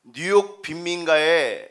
뉴욕 빈민가에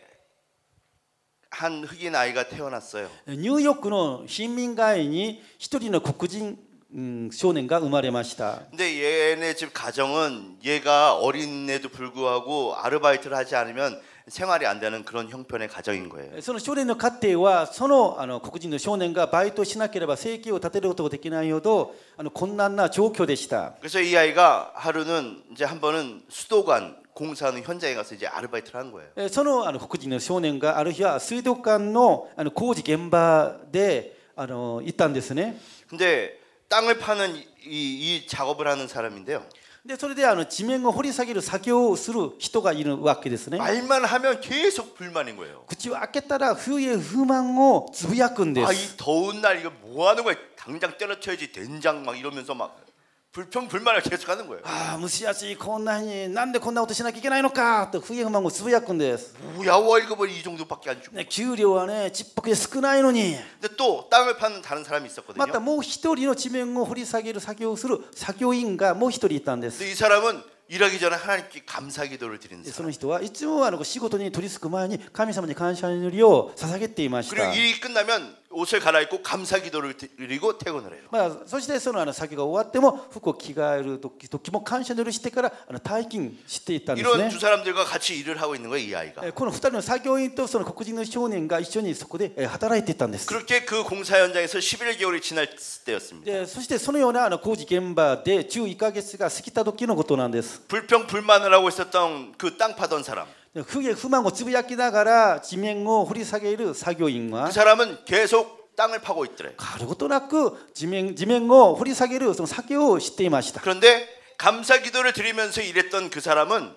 한 흑인 아이가 태어났어요. ニューヨークの貧民街に一人の黒人少年が生まれました。 근데 얘네 집 가정은 얘가 어린애도 불구하고 아르바이트를 하지 않으면 생활이 안 되는 그런 형편의 가정인 거예요. その少年の家庭はその黒人の少年がバイトしなければ生計を立てることができないほど困難な状況でした。 그래서 이 아이가 하루는 이제 한 번은 수도관 공사하는 현장에 가서 이제 아르바이트를 한 거예요. その黒人の少年がある日は水道管の工事現場で行ったんですね。 근데 땅을 파는 이 작업을 하는 사람인데요. でそれで地面を掘り下げる作業をする人がいるわけですね。 말만 하면 계속 불만인 거예요. 口を開けたら不平不満をつぶやくんで 아, す。 이 더운 날 이거 뭐 하는 거야? 당장 때려쳐야지 된장 막 이러면서 막 불평불만을 계속 하는 거예요. ああ蒸し暑いこんなになんでこんなことしなきゃいけないのかと不平不満をつぶやくんです。 뭐야 월급은 이 정도밖에 안 주고. ね、給料はねちっぽけで少ないのに。 근데 또 땅을 파는 다른 사람이 있었거든요. またもう一人の地面を掘り下げる作業をする作業員がもう一人いたんです。 근데 이 사람은 일하기 전에 하나님께 감사 기도를 드리는 そ 사람. の人はいつも仕事に取り付く前に神様に感謝の祈りを捧げていまし 그리고 た。 일이 끝나면 옷을 갈아입고 감사 기도를 드리고 퇴근을 해요. そしてその作業が終わっても服を着替える時も感謝の祈りしてから退勤していったんです 이런 ね。 두 사람들과 같이 일을 하고 있는 거예요, 이 아이가. この2人の作業員とその黒人の少年が一緒にそこで働いていたんです。 그렇게 그 공사 현장에서 11개월이 지날 때였습니다. でそしてそのような工事現場で11ヶ月が過ぎた時のことなんです。 불평불만을 하고 있었던 그 땅 파던 사람. 不平不満をつぶやきながら地面を掘り下げる作業員は 그 사람은 계속 땅을 파고 있더래. 変わることなく地面を掘り下げるその作業をしていました。 그런데 감사 기도를 드리면서 일했던 그 사람은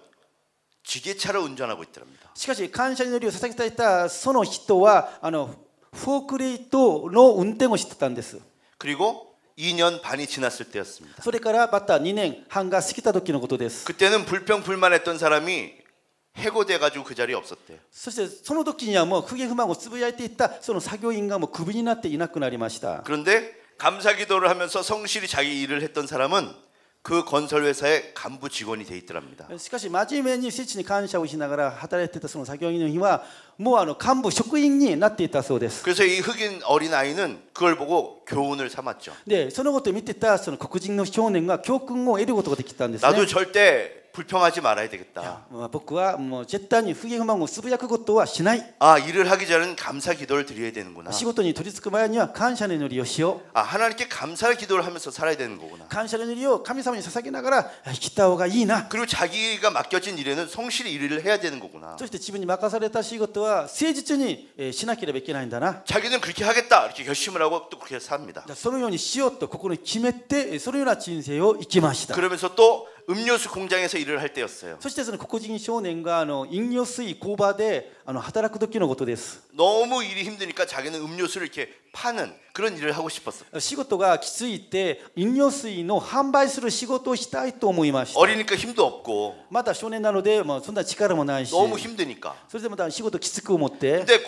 지게차를 운전하고 있더랍니다. しかし感謝の祈りを捧げていたその人はフォークリフトの運転をしてたんです。 그리고 2년 반이 지났을 때였습니다. それからまた2年半が過ぎた時のことです。 그때는 불평불만했던 사람이 해고돼 가지고 그 자리에 없었대요. そしてその時にはもう不平不満をつぶやいていたその作業員がもうクビになっていなくなりました。 그런데 감사 기도를 하면서 성실히 자기 일을 했던 사람은 그 건설 회사의 간부 직원이 돼 있더랍니다. しかし真面目に聖地に感謝をしながら働いていたその作業員の日はもう幹部職員になっていたそうです。 그래서 이 흑인 어린 아이는 그걸 보고 교훈을 삼았죠. でそのことを見てたその黒人の少年が教訓を得ることができたんですね。 나도 절대 불평하지 말아야 되겠다. 僕はもう絶対に不平不満をつぶやくことはしない。 아, 일을 하기 전에는 감사 기도를 드려야 되는구나. 仕事に取り付く前には感謝の祈りをしよう。 아, 하나님께 감사 기도를 하면서 살아야 되는 거구나. 感謝の祈りを神様に捧げながら生きた方がいいな。 그리고 자기가 맡겨진 일에는 성실히 일을 해야 되는 거구나. そして自分に任された仕事は誠実にしなければいけないんだな。 자기는 그렇게 하겠다 이렇게 결심을 하고 또 그렇게 삽니다. そのようにしようと心に決めてそのような人生を生きました。 그러면서 또 음료수 공장에서 일을 할 때였어요. そしてその黒人少年が飲料水工場で働く時のことです。 너무 일이 힘드니까 자기는 음료수를 이렇게 파는 그런 일을 하고 싶었어. 仕事がきついて飲料水の販売する仕事をしたいと思いました。 어리니까 힘도 없고 また少年なのでそんな力もないし 너무 힘드니까. それでまた仕事きつく思って 근데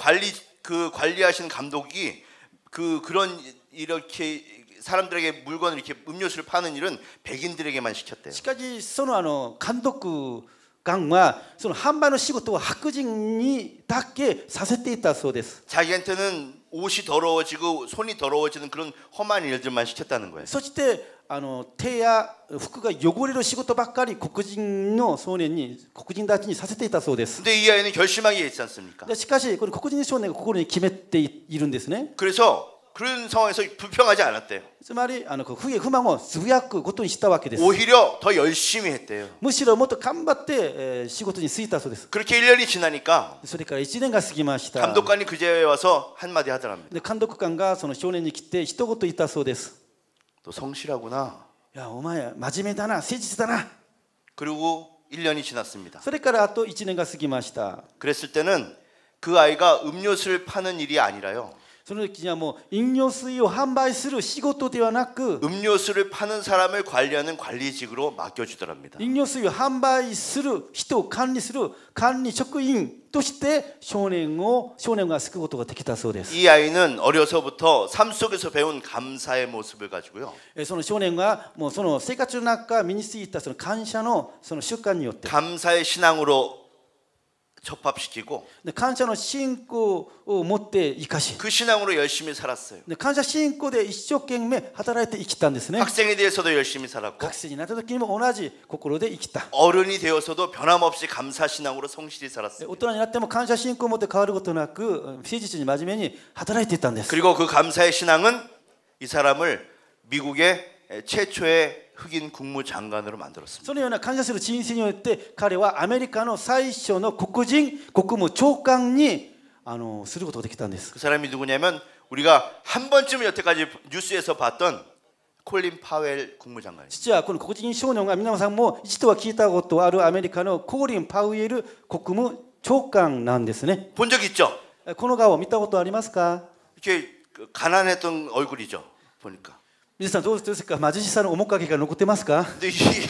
관리하시는 감독이 그런 이렇게 사람들에게 물건을 이렇게 음료수를 파는 일은 백인들에게만 시켰대요. しかしその監督官はその販売の仕事を白人にだけさせていたそうです。 자기한테는 옷이 더러워지고 손이 더러워지는 그런 험한 일들만 시켰다는 거예요. そして手や服が汚れる仕事ばっかり黒人たちにさせていたそうです。 근데 이 아이는 결심하기에 있지 않습니까? しかしこれ黒人少年が心に決めているんですね。 그래서 그런 상황에서 불평하지 않았대요. つまり不平不満をつぶやくことにしたわけです。 오히려 더 열심히 했대요. むしろもっと頑張って仕事に就いたそうです。 그렇게 1년이 지나니까 それから1年が過ぎました。 감독관이 그 자리에 와서 한마디 하더랍니다. で監督官がその少年に来て一言言ったそうです。 너 성실하구나. いやお前真面目だな、誠実だな。 그리고 1년이 지났습니다. それからあと1年が過ぎました。 그랬을 때는 그 아이가 음료수를 파는 일이 아니라요. その時にはもう飲料水を販売する仕事ではなく 음료수를 파는 사람을 관리하는 관리직으로 맡겨주더랍니다. 飲料水を販売する人を管理する管理職員として少年が救うことができたそうです。 이 아이는 어려서부터 삶 속에서 배운 감사의 모습을 가지고요. その少年がもうその生活の中身についたその感謝のその習慣によって 감사의 신앙으로 접합시키고 で感謝の信仰を持って生かし 그 신앙으로 열심히 살았어요. で感謝信仰で一生懸命働いて生きたんですね 학생이 되어서도 열심히 살았고 学生になった時にも同じ心で生きた 어른이 되어서도 변함없이 감사 신앙으로 성실히 살았어요. 大人になっても感謝信仰を持って変わることなく誠実に真面目に働いていたんです 그리고 그 감사의 신앙은 이 사람을 미국의 최초의 흑인 국무장관으로 만들었습니다. そのような感謝する人生によって彼はアメリカの最初の黒人国務長官にすることができたんです 그 사람이 누구냐면 우리가 한 번쯤 여태까지 뉴스에서 봤던 콜린 파웰 국무장관입니다. 実はこの黒人少年が皆さんも一度は聞いたことあるアメリカのコーリン・パウエル国務長官なんですね 본 적 있죠? この顔を見たことありますか 이렇게 가난했던 얼굴이죠. 보니까. 皆さんどうですか貧しさの面影が残ってますか 근데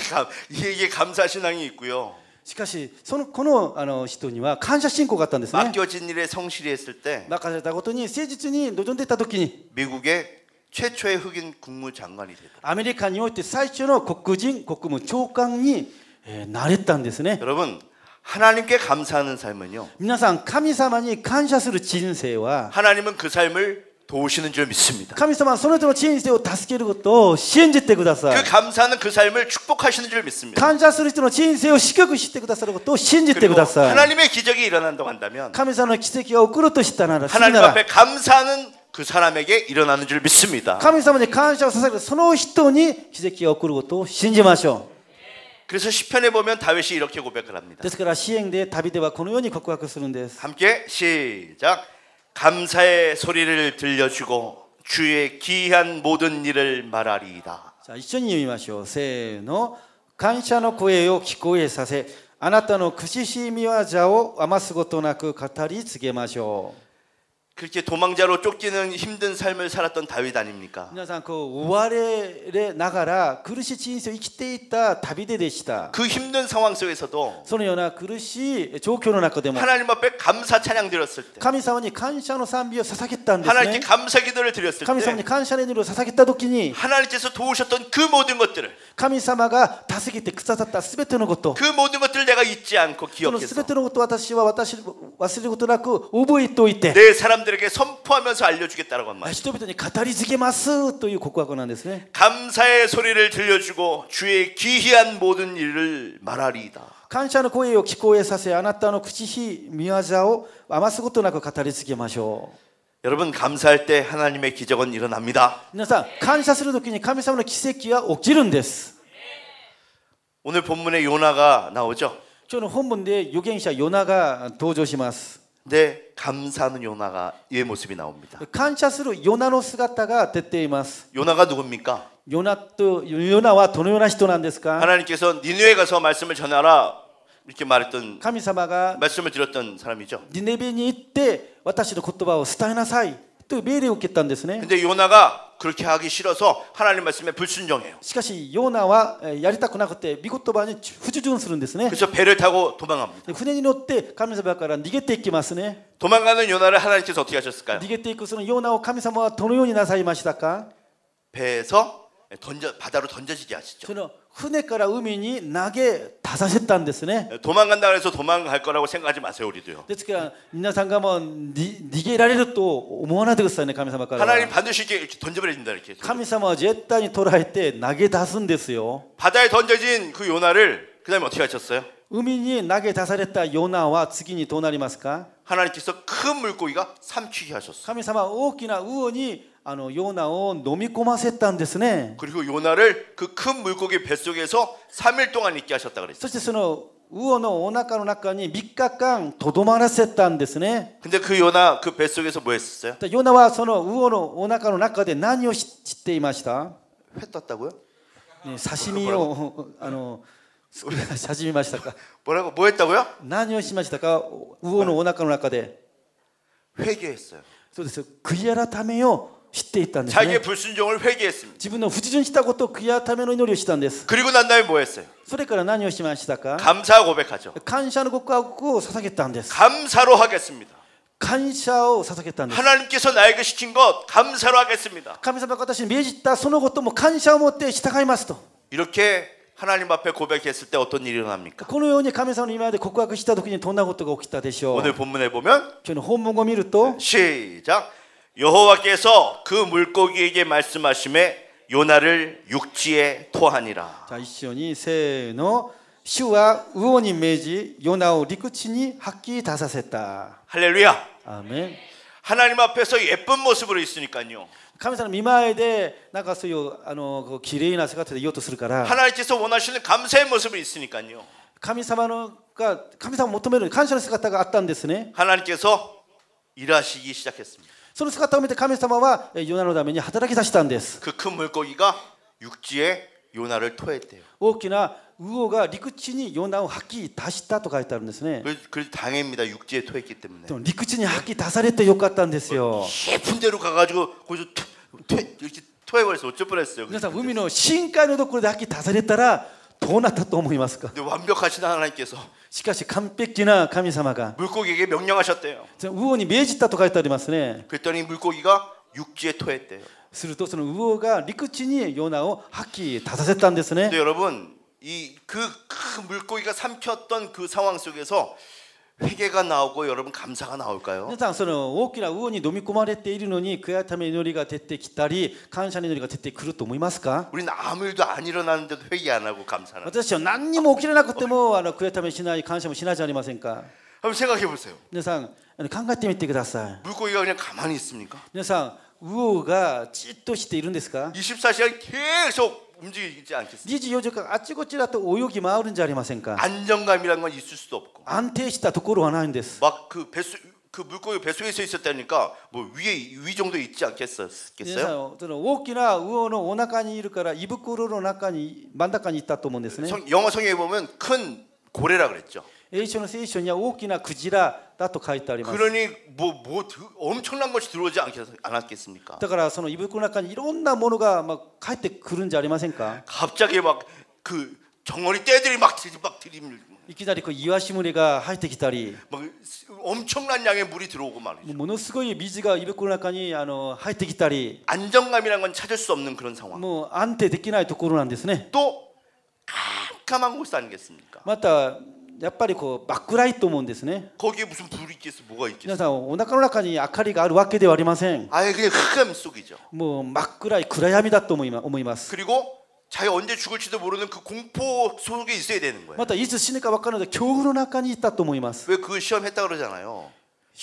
이게 감사 신앙이 있고요. しかしこの人には感謝信仰があったんですね 맡겨진 일에 성실히 했을 때 任されたことに誠実に臨んでいた時に 미국의 최초의 흑인 국무장관이 됐다. アメリカにおいて最初の黒人国務長官になれたんですね 여러분 하나님께 감사하는 삶은요. 皆さん神様に感謝する人生は 하나님은 그 삶을 도우시는 줄 믿습니다. 神様はその人の人生を助けることを信じてくださ 그 い 감사는 그 삶을 축복하시는 줄 믿습니다. 感謝する人の人生を祝福してくださることを信じてく 그리고 ださい 하나님의 기적이 일어난다고 한다면 神様の奇跡が起こるとしたなら 하나님 앞에 감사하는 그 사람에게 일어나는 줄 믿습니다. 神様に感謝を捧げるその人に奇跡が起こることを信じましょ 그래서 시편에 보면 다윗이 이렇게 고백을 う 합니다. ですから詩篇で旅ではこのように告白するんです 함께 시작. 감사의 소리를 들려주고 주의 귀한 모든 일을 말하리이다. じゃあ一緒に読みましょうせーの感謝の声を聞こえさせあなたの口しみ業を余すことなく語り継げましょう 그렇게 도망자로 쫓기는 힘든 삶을 살았던 다윗 아닙니까? 皆さん追われながら苦しい人生を生きていた旅でした 그 힘든 상황 속에서도 そのような苦しい状況の中でも 하나님 앞에 감사 찬양 드렸을 때 神様に感謝の賛美を捧げたんです 하나님께 ね 감사 기도를 드렸을 神様に 때 感謝の祈りを捧げた時に 하나님께서 도우셨던 그 모든 것들을 神様が助けてくださったすべてのこと 그 모든 것들을 내가 잊지 않고 そのす 기억해서 べてのことを私は忘れることなく覚えておいて 내 사람들에게 선포하면서 알려주겠다라고 한 말. 人々に語り継げますという告白なんですね 감사의 소리를 들려주고 주의 기이한 모든 일을 말하리이다. 感謝の声を聞こえさせあなたの口し見業を余すことなく語り継げましょう 여러분 감사할 때 하나님의 기적은 일어납니다. 皆さん感謝するときに神様の奇跡は起きるんです 오늘 본문에 요나가 나오죠. 今日の本文で預言者ヨナが登場します 근데 감사하는 요나가 의 모습이 나옵니다. 感謝するヨナの姿が出ています 요나가 누굽니까? ヨナはどのような人なんですか 하나님께서 니느웨에 가서 말씀을 전하라 이렇게 말했던 神様が 말씀을 드렸던 사람이죠. ニネベに行って私の言葉を伝えなさいという命令を受けたんですね 근데 요나가 그렇게 하기 싫어서 하나님 말씀에 불순종해요. しかしヨナはやりたくなくて御言葉に不従順するんですね 그래서 배를 타고 도망갑니다. で船に乗って神様から逃げていきますね 도망가는 요나를 하나님께서 어떻게 하셨을까요? 逃げていくそのヨナを神様はどのようになさいましたか 배에서 바다로 던져지게 하시죠. その船から海に投げ出させたんですね 도망간다 그래서 도망갈 거라고 생각하지 마세요, 우리도요. ですから皆さんがもう逃げられると思わないでくださいね神様からは 하나님 반드시 이렇게 던져버린다 이렇게. 神様は絶対に捉えて投げ出すんですよ 바다에 던져진 그 요나를 그다음에 어떻게 하셨어요? 海に投げ出されたヨナは次にどうなりますか 하나님께서 큰 물고기가 삼키게 하셨어요. 神様は大きな魚にヨナを飲み込ませたんですね 그리고 요나를 그 큰 물고기 뱃속에서 3일 동안 있게 하셨다 그랬어요. そしてその魚のお腹の中に3日間とどまらせたんですね 근데 그 요나 그 뱃속에서 뭐 했었어요? ヨナはその魚のお腹の中で何を知っていました、 회 떴다고요? ね、刺身を刺身ましたか 뭐라고 뭐 했다고요? 何をしましたか魚のお腹の中で 회개했어요. そうです悔い改めを知っていったんですね 자기의 불순종을 회개했습니다. 自分の不従順したことを悔い改めの祈りをしたんです 그리고 난 다음에 뭐 했어요? それから何をしましたか 감사 고백하죠. 感謝の告白を捧げたんです 감사로 하겠습니다. 感謝を捧げたんです 하나님께서 나에게 시킨 것 감사로 하겠습니다. 神様が私に命じたそのことも感謝を持って従いますと 이렇게 하나님 앞에 고백했을 때 어떤 일이 일어납니까? このように神様の今で告白した時にどんなことが起きたでしょう。 오늘 본문에 보면 今日の本文を見ると 시작. 여호와께서 그 물고기에게 말씀하심에 요나를 육지에 토하니라. じゃあ一緒にせーの。主は魚に命じヨナを陸地に吐き出させた。 할렐루야. アーメン。 하나님 앞에서 예쁜 모습으로 있으니까요. 神様の見前でなんかそういうこう綺麗な姿でいようとするから 하나님께서 원하시는 감사의 모습이 있으니까요. 神様を求める感謝の姿があったんですね。 하나님께서 일하시기 시작했습니다. その姿を見て神様はヨナのために働き出したんです。 그 큰 물고기가 육지에 요나를 토했대요. 大きな魚が陸地にヨナを吐き出したと書いてあるんですね。 그래서 당해입니다. 육지에 토했기 때문에. でも陸地に吐き出されてよかったんですよ。 깊은 데로 가가지고 거기서 이렇게 토해버렸어. 어쩔 뻔했어요. 皆さん海の深海のところで吐き出されたらどうなったと思いますか。 근데 완벽하신 하나님께서 しかし完璧な神様が 물고기에게 명령하셨대요. 魚に命じたと書いてありますね。 그랬더니 물고기가 육지에 토했대요. するとその魚が陸地にヨナを吐き出させたんですね。 근데 여러분 이 그 물고기가 삼켰던 그 상황 속에서 회개가 나오고 여러분 감사가 나올까요? 皆さんその大きな魚に飲み込まれているのに悔やため祈りが出てきたり感謝の祈りが出てくると思いますか。 우리는 아무 일도 안 일어나는데도 회개 안 하고 감사하는. 私は何にも起きれなくても悔やためしない感謝もしないじゃありませんか。 한번 생각해 보세요. 皆さん考えてみてください。 물고기가 그냥 가만히 있습니까? 皆さん魚がじっとしているんですか。 24시간 계속 움직이지 않겠습니까? 24時間あちこちだと泳ぎ回るんじゃありませんか。 안정감이란 건 있을 수도 없고 安定したところはないんです。 막 그 물고기 뱃속에서 있었다니까 뭐 위 정도 있지 皆さ 않겠어요? んその大きな魚のお腹にいるから胃袋の中に真ん中にいたと思うんですね。 영어 성경에 보면 큰 고래라 그랬죠. 英書の聖書には大きなクジラだと書いてあります。 그러니 엄청난 것이 들어오지 않았겠습니까? だからその胃袋の中にいろんなものが帰ってくるんじゃありませんか。 갑자기 막 그 정어리 떼들이 막 들이밀고 いきなりイワシ群れが入ってきたり 막 엄청난 양의 물이 들어오고 말이죠. ものすごい水が胃袋の中に入ってきたり 안정감이란 건 찾을 수 없는 그런 상황. もう安定できないところなんですね。 또 깜깜한 곳 아니겠습니까? またやっぱり真っ暗いと思うんですね。 거기에 무슨 불이 있겠어? 뭐가 皆 있겠어? さんお腹の中に明かりがあるわけではありません。 아예 그냥 흑암 속이죠. もう真っ暗い暗闇だと思います。 그리고 자기가 언제 죽을지도 모르는 그 공포 속에 있어야 되는 거예요. またいつ死ぬか分からない恐怖の中にいたと思います。 왜 그 시험 했다 그러잖아요.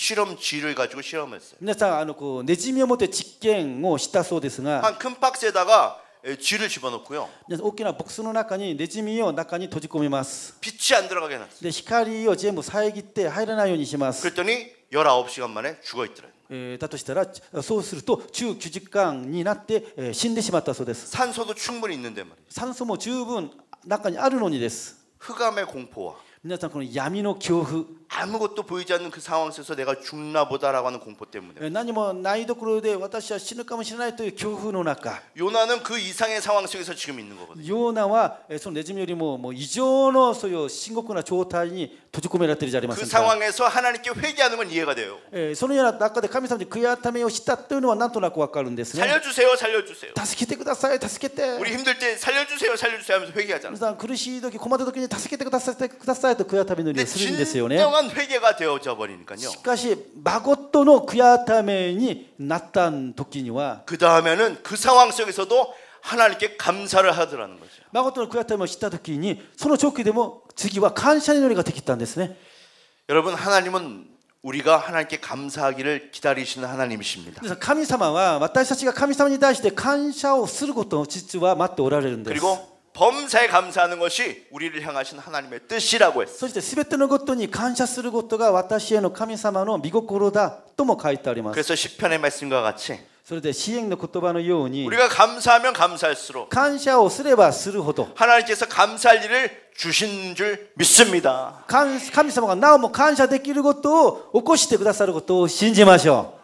실험쥐를 가지고 실험했어요. 皆さんネジミを持って実験をしたそうですが 한 큰 박스에다가 쥐를 집어넣고요. 大きなボックスの中にネジミを中に閉じ込めます。 빛이 안 들어가게 해놨어요. で光を全部遮って入らないようにします。 그랬더니 19시간 만에 죽어있더래요. だとしたらそうすると19時間になって死んでしまったそうです。 산소도 충분히 있는데 말이에요. 酸素も十分中にあるのにです。 흑암의 공포와 皆さんこの闇の恐怖 아무것도 보이지 않는 그 상황 속에서 내가 죽나 보다라고 하는 공포 때문에 何もないところで私は死ぬかもしれないという恐怖の中 요나는 그 이상의 상황 속에서 지금 있는 거거든요. ヨーナはそのネズミよりも異常のそういう深刻な状態に閉じ込められているじゃありませ 그 んか。 상황에서 하나님께 회개하는 건 이해가 돼요. そのような中で神様に悔やためをしたというのはなんとなくわかるんですね。 살려주세요, 살려주세요. 助けてください、助けて。 우리 힘들 때 살려주세요, 살려주세요 하면서 회개하잖아요. 皆さん苦しい時、困った時に助けてくださいと悔やための祈り 근데 をするんですよね。 진정한 회개가 되어져 버리니까요. しかし、まことの悔やためになった時には、 그 다음에는 그 상황 속에서도 하나님께 감사를 하더라는 거죠. まことの悔やためをした時に、その直期でも次は感謝の祈りができたんですね。 여러분 하나님은 우리가 하나님께 감사하기를 기다리시는 하나님이십니다. 神様は私たちが神様に対して感謝をすることを実は待っておられるんです。 그리고 범사에 감사하는 것이 우리를 향하신 하나님의 뜻이라고 했어요. そして全てのことに感謝することが私への神様の御心だとも書いてあります。 그래서 시편의 말씀과 같이 それで詩篇の言葉のように 우리가 감사하면 감사할수록 感謝をすればするほど 하나님께서 감사할 일을 주신 줄 믿습니다. 神様がなおも感謝できることを起こしてくださることを信じましょ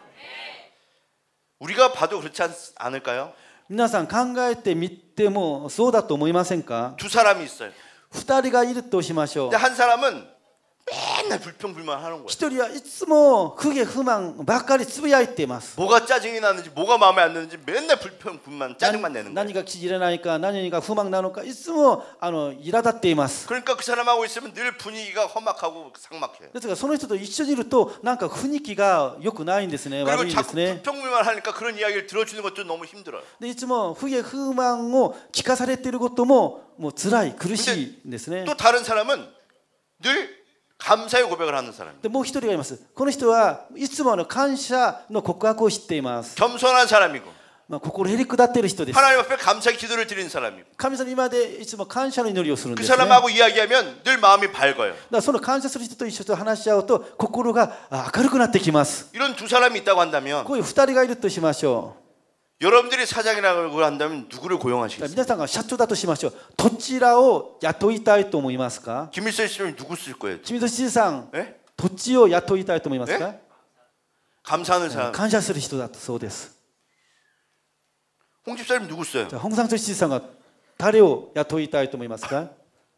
우리가 봐도 그렇지 않을까요? う。皆さん考えてみてもそうだと思いませんか。 두 사람이 있어요. 2人がいるとしましょう 근데 。한 사람은 맨날 불평불만하는 거예요. 一人はいつも不義不満ばっかりつぶやいています。 뭐가 짜증이 나는지 뭐가 마음에 안 드는지 맨날 불평불만 짜증만 내는 거예요. 何が気に入らないか何が不満なのかいつも苛立っています。 그러니까 그 사람하고 있으면 늘 분위기가 험악하고 삭막해요. ですがその人と一緒にいるとなんか雰囲気が良くないんですね。悪 그리고 いんで 자꾸 すね。 불평불만 하니까 그런 이야기를 들어주는 것도 너무 힘들어요. でいつも不義不満を聞かされていることももう辛い苦しいんですね。 또 다른 사람은 늘 감사의 고백을 하는 사람입니다. でもう一人がいます。この人はいつも感謝の告白を知っています。 겸손한 사람이고 心へり下っている人です。 하나님 앞에 감사의 기도를 드리는 사람이고 神様に今までいつも感謝の祈りをするん 그 ですね。 사람하고 이야기하면 늘 마음이 밝아요. だからその感謝する人と一緒と話し合うと心が明るくなってきます。 이런 두 사람이 있다고 한다면 こういう二人がいるとしましょ 여러분들이 사장이라고 한다면 누구를 う。 고용하시겠어요? 皆さんが社長だとしましょう。どちらを雇いたいと思いますか？ 김일성 씨는 누구 쓸 거예요? 清水知事さん、 예? どっちを雇いたいと思いますか？ 감사하는 사람. 感謝する人だとそうです。 홍 집사님 누구 써요? じゃあ本山知事さんが誰を雇いたいと思いますか？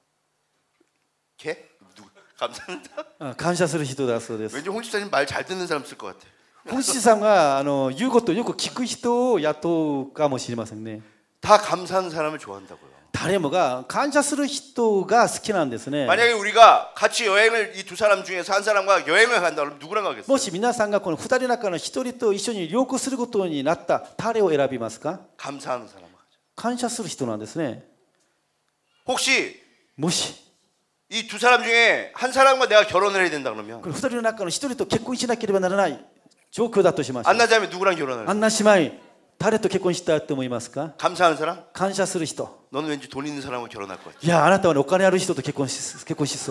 걔? 누구? 감사합니다. 感謝する人だそうです。 왠지 홍 집사님 말 잘 듣는 사람 쓸 것 같아. 本知事さんが言うことをよく聞く人を雇うかもしれませんね。 다 감사하는 사람을 좋아한다고요. 誰もが感謝する人が好きなんですね。 만약에 우리가 같이 여행을 이 두 사람 중에서 한 사람과 여행을 간다 그러면 누구랑 가겠어요? もし皆さんがこの2人の中の1人と一緒に旅行することになった誰を選びますか？ 감사하는 사람을 가죠. 感謝する人なんですね。 혹시 もし 이 두 사람 중에 한 사람과 내가 결혼을 해야 된다 그러면 この2人の中の1人と結婚しなければならない状況だとしましょう。 안나자면 누구랑 결혼을 ア 해요? ンナ姉妹誰と結婚したいと思いますか？ 감사하는 사람? 感謝する人。 너는 왠지 돈 있는 사람과 결혼할 것 같아. いやあなたは、ね、お金ある人と結婚しそう。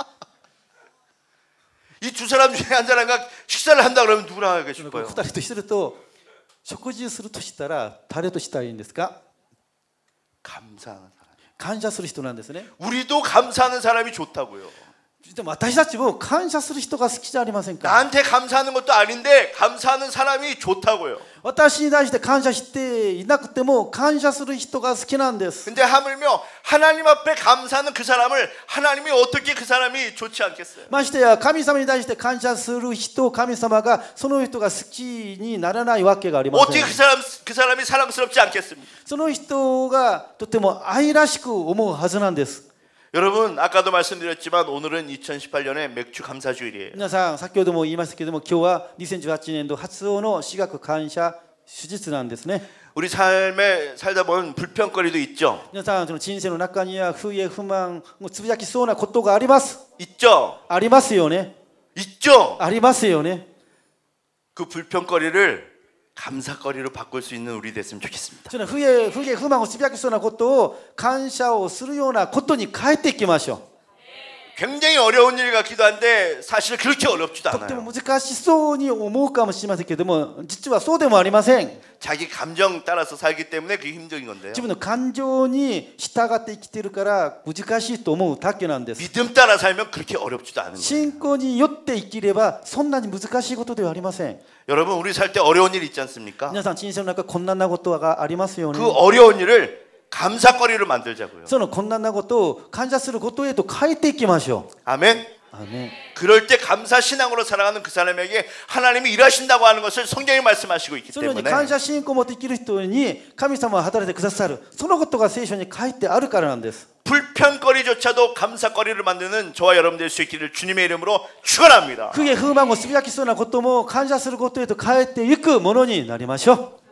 이 두 사람 중에 한 사람과 식사를 한다 그러면 누구랑 하고 싶어요? 2人と1人と食事するとしたら誰としたいんですか？ 감사하는 사람. 感謝する人なんですね。 우리도 감사하는 사람이 좋다고요. でも私たちも感謝する人が好きじゃありませんか？ 나한테 감사하는 것도 아닌데 감사하는 사람이 좋다고요. 私に対して感謝していなくても感謝する人が好きなんです。 근데 하물며 하나님 앞에 감사하는 그 사람을 하나님이 어떻게 그 사람이 좋지 않겠어요? ましてや神様に対して感謝する人、神様がその人が好きにならないわけがありませ 어떻게 ん。 그 사람이 사랑스럽지 않겠습니까? その人がとても愛らしく思うはずなんです。 여러분 아까도 말씀드렸지만 오늘은 2018년의 맥주 감사주일이에요. 皆さん先ほども言いましたけれども今日は2018年度初の私学感謝手術なんですね。 우리 삶에 살다 보면 불평거리도 있죠. 皆さんその人生の中には不平不満をつぶやきそうなことがあります。 있죠. ありますよね。 있죠. ありますよね。 그 불평거리를 감사거리로 바꿀 수 있는 우리 됐으면 좋겠습니다. その不平不満をつぶやきそうなことを感謝をするようなことに変えていきましょう。 굉장히 어려운 일 같기도 한데 사실 그렇게 어렵지도 とっても 않아요. 難しそうに思うかもしれませんけれども実はそうでもありません。 자기 감정 따라서 살기 때문에 그게 힘든 건데요. 自分の感情に従って生きているから難しいと思うだけなんです。 믿음 따라 살면 그렇게 어렵지도 않은 거예요. 信仰によって生きればそんなに難しいことではありません。 여러분 우리 살 때 어려운 일 있지 않습니까? 皆さん人生の中困難なことがありますよね。 그 어려운 일을 감사거리로 만들자고요. その困難なことを感謝することへと変えていきましょう。 아멘. アーメン。 그럴 때 감사 신앙으로 살아가는 그 사람에게 하나님이 일하신다고 하는 것을 성경이 말씀하시고 있기 そのように 때문에 感謝信仰を持って生きる人に神様は働いてくださる。そのことが聖書に書いてあるからなんです。 불평거리조차도 감사거리를 만드는 저와 여러분 될 수 있기를 주님의 이름으로 축원합니다. 不平不満をつぶやきそうなことも感謝することへと変えていくものになりましょう。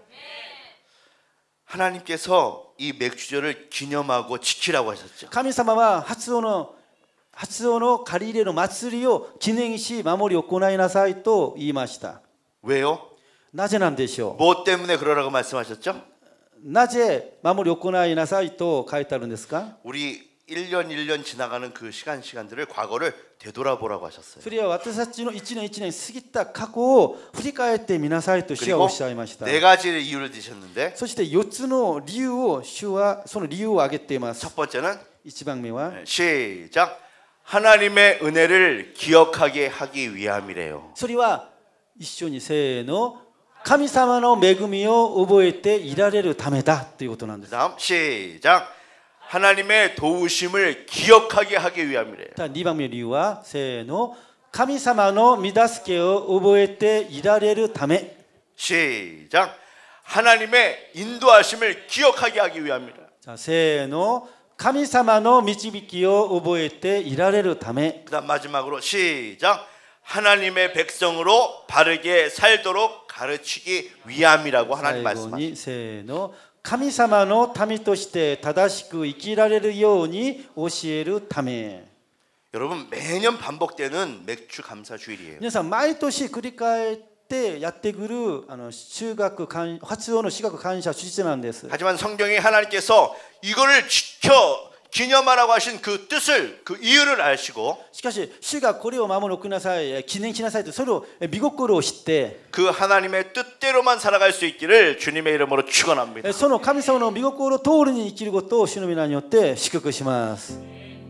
하나님께서 이 맥주절을 기념하고 지키라고 하셨죠. 神様は初音の借り入れの祭りを記念し守り行いなさいと言いました。 왜요? なぜなんでしょ 뭐 때문에 그러라고 말씀하셨죠? う。なぜ守り行いなさいと書いてあるんですか？ 우리 1년 1년 지나가는 그 시간들을 과거를 되돌아보라고 하셨어요. それは私たちの一年一年過ぎた過去を振り返ってみなさいと主はお 그리고 っしゃいました。 네 가지의 이유를 드셨는데 そして4つの理由を主はその理由を挙げています。 첫 번째는 1番目は 시작 하나님의 은혜를 기억하게 하기 위함이래요. それは一緒にせーの神様の恵みを覚えていられるためだということなんです。 다음 시작 하나님의 도우심을 기억하게 하기 위함이래요. 2番目理由はせーの神様の御助けを覚えていられるため 시작. 하나님의 인도하심을 기억하게 하기 위함이라. じゃあせーの神様の導きを覚えていられるため 그다음 마지막으로 시작. 하나님의 백성으로 바르게 살도록 가르치기 위함이라고 하나님 最後 말씀하십니다. にせーの神様の民として正しく生きられるように教えるため 여러분 매년 반복되는 맥주 감사 주일이에요. 皆さん毎年繰り返ってやってくる修学発音の私学感謝主日なんです。 하지만 성경에 하나님께서 이거를 지켜 기념하라고 하신 그 뜻을 그 이유를 아시고 しかし主がこれを守りください記念しなさいとそれを見心を知って 그 하나님의 뜻대로만 살아갈 수 있기를 주님의 이름으로 축원합니다. その神様の見心通りに生きることを主の皆によって祝福します。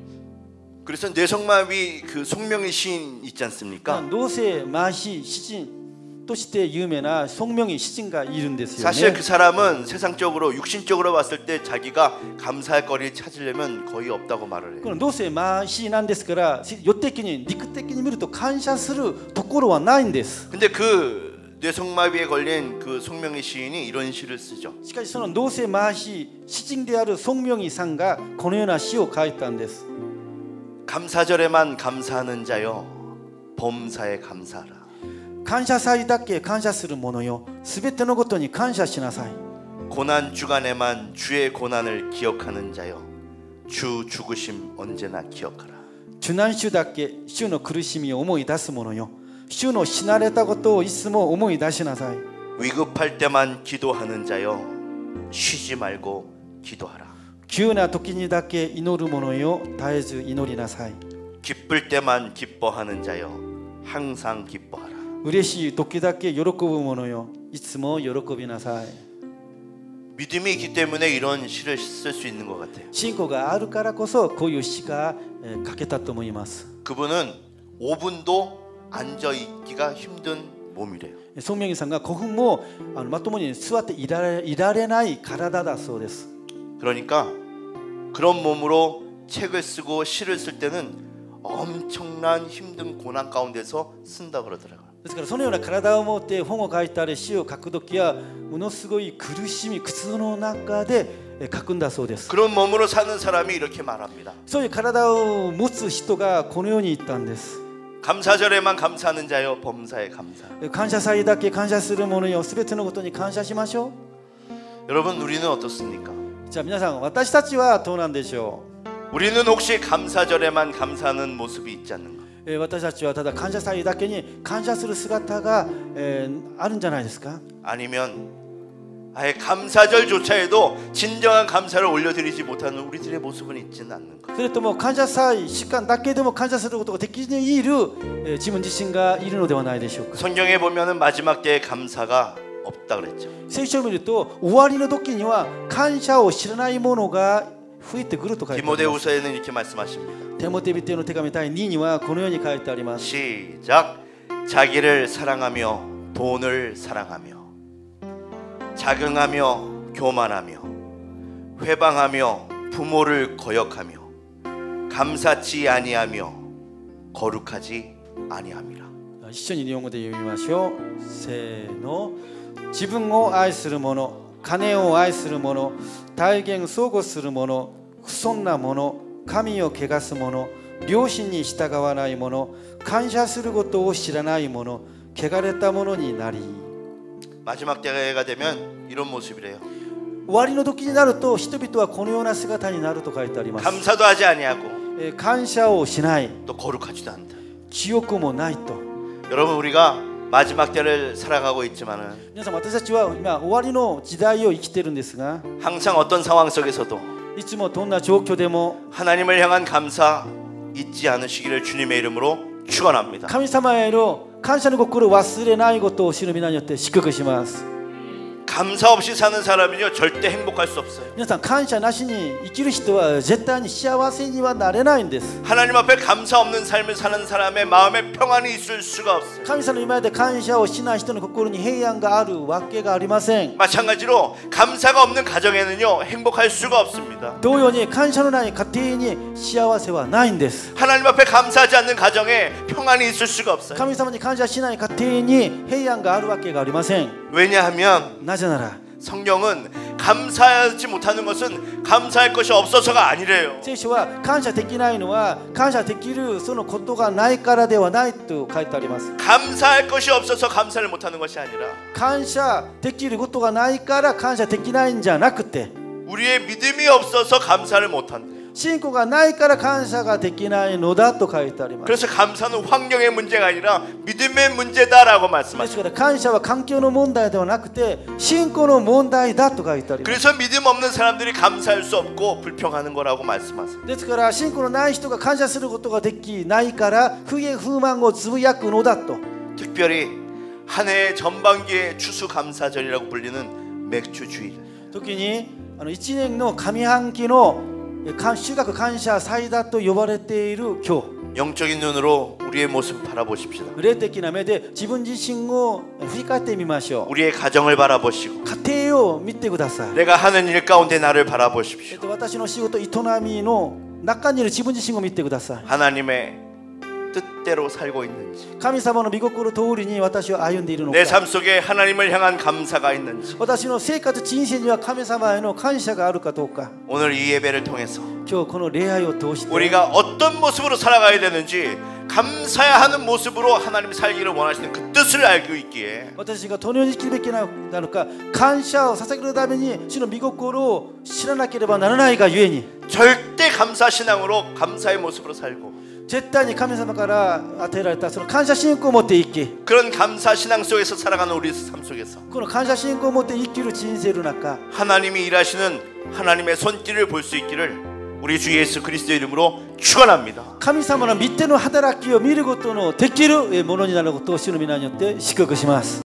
그래서 뇌성마비 그 송명의 시인 있지 않습니까? 同性マヒ詩人として有名な宋明詩人がいるんですよ 사실 ね。 그 사람은 세상적으로 육신적으로 봤을 때 자기가 감사할 거리를 찾으려면 거의 없다고 말을 해요. この同性マヒなんですから予的に陸的に見ると感謝するところはないんです。 근데 그 뇌성마비에 걸린 그 송명의 시인이 이런 시를 쓰죠. しかしその同性マヒ詩人である宋明さんがこのような詩を書いたんです。 감사절에만 감사하는 자여 범사에 감사하라. 感謝祭だけ感謝する者よすべてのことに感謝しなさい。 고난 주간에만 주의 고난을 기억하는 자여 주 죽으심 언제나 기억하라. 受難主だけ主の苦しみを思い出す者よ主の死なれたことをいつも思い出しなさい。 위급할 때만 기도하는 자여 쉬지 말고 기도하라. 急な時にだけ祈る者よ絶えず祈りなさい。 기쁠 때만 기뻐하는 자여 항상 기뻐하라. 嬉しい時だけ喜ぶ者よいつも喜びなさい。 믿음이 있기 때문에 이런 시를 쓸 수 있는 것 같아요. 信仰があるからこそこういう詩が書けたと思います。 그분은 5분도 앉아 있기가 힘든 몸이래요. 宋明さんが5分もまともに座っていられない体だそうです。 그러니까 그런 몸으로 책을 쓰고 시를 쓸 때는 엄청난 힘든 고난 가운데서 쓴다 그러더라고요. ですからそのような体を持って本を書いたり詩を書くときはものすごい苦しみ苦痛の中で書くんだそうです。 그런 몸으로 사는 사람이 이렇게 말합니다. そういう体を持つ人がこのように言ったんです。 감사절에만 감사하는 자여 범사에 감사. 感謝祭だけ感謝する者よすべてのことに感謝しましょ 여러분 우리는 어떻습니까? う。じゃあ皆さん私たちはどうなんでしょ 우리는 혹시 감사절에만 감사하는 모습이 있지 않는가? う。私たちはただ感謝祭だけに感謝する姿があるんじゃないですか。 아니면 아예 감사절조차에도 진정한 감사를 올려드리지 못하는 우리들의 모습은 있지는 않는가? それとも感謝祭習慣だけでも感謝することができている自分自身がいるのではないでしょうか。 성경에 보면은 마지막 때에 감사가 없다 그랬죠. 聖書を見ると終わりの時には感謝を知らない者が増えてくると書いてあります。 디모데후서에는 이렇게 말씀하십니다. テモテ人への手紙第2にはこのように書いてあります。 시작. 자기를 사랑하며 돈을 사랑하며 자긍하며 교만하며 회방하며 부모를 거역하며 감사치 아니하며 거룩하지 아니함이라. 一緒に日本語で読みましょう。せーの。自分を愛する者、金を愛する者、大言相互する者、不遜な者、神を汚す者、良心に従わない者、感謝することを知らない者、汚れた者になり。 마지막 때가 되면 이런 모습이래요. 終わりの時になると人々はこのような姿になると書いてあります。 감사도 하지 아니하고 感謝をしない、 또 거룩하지도 않다. 記憶もないと。 여러분 우리가 마지막 때를 살아가고 있지만은 皆さん私たちは今終わりの時代を生きているんですが、 항상 어떤 상황 속에서도 いつもどんな状況でも 하나님을 향한 감사 잊지 않으시기를 주님의 이름으로 축원합니다. 神様への感謝の心を忘れないことを主の皆によって祝福します。 감사 없이 사는 사람은요 절대 행복할 수 없어요. 皆さん感謝なしに生きる人は絶対に幸せにはなれないんです。 하나님 앞에 감사 없는 삶을 사는 사람의 마음에 평안이 있을 수가 없어요. 神様の前で感謝をしない人の心に平安があるわけがありません。 마찬가지로 감사가 없는 가정에는요 행복할 수가 없습니다. 同様に感謝のない家庭に幸せはないんです。 하나님 앞에 감사하지 않는 가정에 평안이 있을 수가 없어요. 神様に感謝しない家庭に平安があるわけがありません。 왜냐하면 なぜなら 성경은 감사하지 못하는 것은 감사할 것이 없어서가 아니래요. 聖書は感謝できないのは感謝できるそのことがないからではないと書いてあります。 감사할 것이 없어서 감사를 못하는 것이 아니라 感謝できることがないから感謝できないんじゃなくて 우리의 믿음이 없어서 감사를 못한대요. 信仰がないから感謝ができないのだと書いてあります。 그래서 감사는 환경의 문제가 아니라 믿음의 문제다라고 で 말씀하셨어요. すから感謝は環境の問題ではなくて信仰の問題だと書いてあります。 그래서 믿음 없는 사람들이 감사할 수 없고 불평하는 거라고 말씀하세요. ですから信仰のない人が感謝することができないから不平不満をつぶやくのだと。 특별히 한 해의 전반기의 추수감사절이라고 불리는 맥주 주일. 時に1年の上半期の収穫感謝祭だと呼ばれている今日 영적인 눈으로 우리의 모습을 바라보십시다. 霊的な目で自分自身を振り返ってみましょう。 우리의 가정을 바라보시고 家庭を見てください。 내가 하는 일 가운데 나를 바라보십시오. 私の仕事営みの中にいる自分自身を見てください。 하나님의 뜻대로 살고 있는지 神様の御心通りに私は歩んでいるの 내 か。 삶 속에 하나님을 향한 감사가 있는지 私の生活人生には神様への感謝があるかどうか。 오늘 이 예배를 통해서 今日この礼拝を通して 우리가 어떤 모습으로 살아가야 되는지 감사하는 모습으로 하나님 살기를 원하시는 그 뜻을 알고 있기에 私がどのように生きるべきなのか感謝を捧げるために主の御心を知らなければならないがゆえに 절대 감사 신앙으로 감사의 모습으로 살고 絶対に神様から与えられたその感謝信仰を持って生き 그런 감사 신앙 속에서 살아가는 우리 삶 속에서 この感謝信仰を持って生きる人生の中 하나님이 일하시는 하나님의 손길을 볼 수 있기를 우리 주 예수 그리스도의 이름으로 축원합니다. 神様の御手の働きを見ることのできるものになることを主の皆によって祝福します。